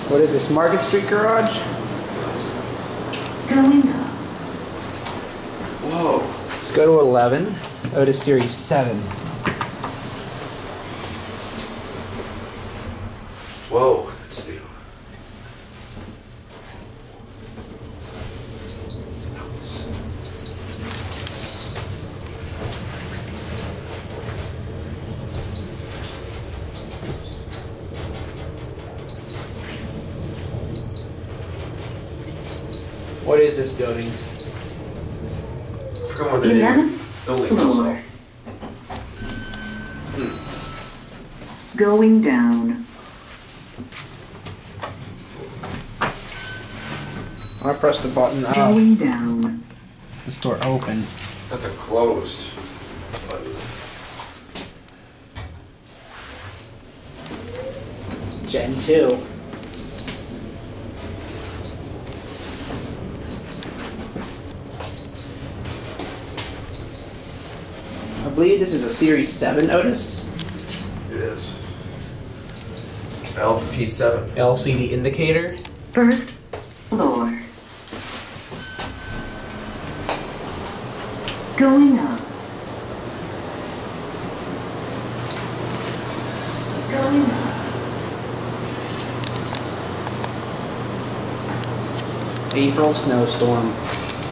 What is this, Market Street Garage? Going up. Whoa. Let's go to 11. Otis Series 7. Whoa. Let's see. What is this building? I forgot what the 11th building was. floor. Going down. I pressed the button. Going down. This door open. That's a closed button. Gen 2. I believe this is a Series 7 Otis. It is. LP7. LCD indicator. First floor. Going up. Going up. April snowstorm.